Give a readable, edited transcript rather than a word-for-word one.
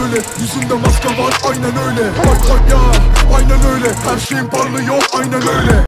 böyle. Yüzünde maske var aynen öyle. Bak bak ya aynen öyle. Her şeyin parlıyor aynen öyle.